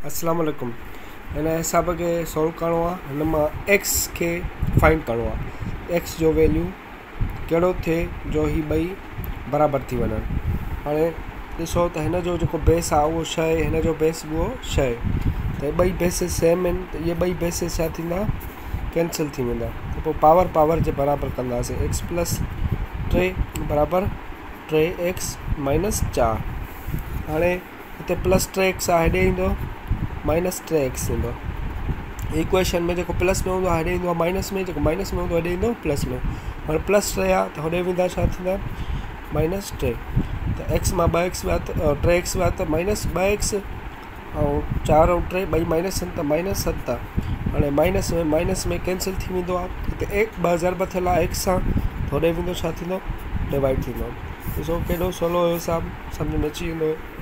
अस्सलाम वालेकुम। हिन हिसाब खे सोल्व करिणो आहे। हिन मां एक्स खे फाइंड करिणो आहे। एक्स जो वैल्यू कहिड़ो थिए जो ही ॿई बराबरि थी वञनि। हाणे ॾिसो त हिन जो जेको बेस आहे उहो 6 आहे, हिन जो बेस उहो 6 आहे। त ॿई बेसिस सेम आहिनि, त इहे ॿई बेसिस छा थींदा, कैंसिल थी वेंदा। त पोइ पावर जे बराबरि कंदासीं। एक्स प्लस 3 बराबरि 3x माइनस 4। हाणे हिते प्लस 3x आहे, हेॾे ईंदो माइनस 3x ईंदो। इक्वेशन में जेको प्लस में हूंदो आहे हेॾे ईंदो आहे माइनस में, जेको माइनस में हूंदो आहे हेॾे ईंदो प्लस में। हाणे प्लस 3 आहे त होॾे वेंदा छा थींदा, माइनस 3। त x मां 2x विया त 3x विया त माइनस 2x, ऐं 4 ऐं 3 ॿई माइनस आहिनि त माइनस 7। हाणे माइनस में कैंसिल थी वेंदो आहे। हिते 2 ज़रब थियल आहे x सां, त होॾे वेंदो छा थींदो, डिवाइड थींदो। ॾिसो केॾो सवलो हिसाबु सम्झ में अची वेंदो।